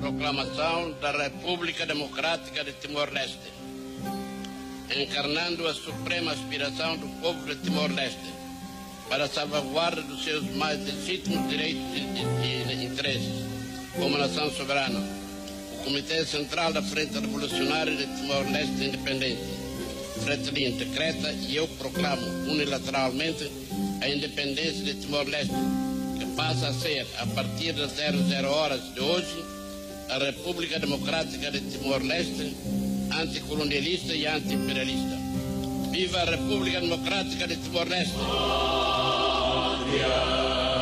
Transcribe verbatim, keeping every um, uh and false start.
proclamação da República Democrática de Timor-Leste, encarnando a suprema aspiração do povo de Timor-Leste para a salvaguarda dos seus mais legítimos direitos e, e interesses como nação soberana. O Comitê Central da Frente Revolucionária de Timor-Leste Independente, Fretilin, decreta e eu proclamo unilateralmente a independência de Timor-Leste, que passa a ser, a partir das zero horas de hoje, a República Democrática de Timor-Leste, anticolonialista e anti-imperialista. Viva a República Democrática de Timor-Leste!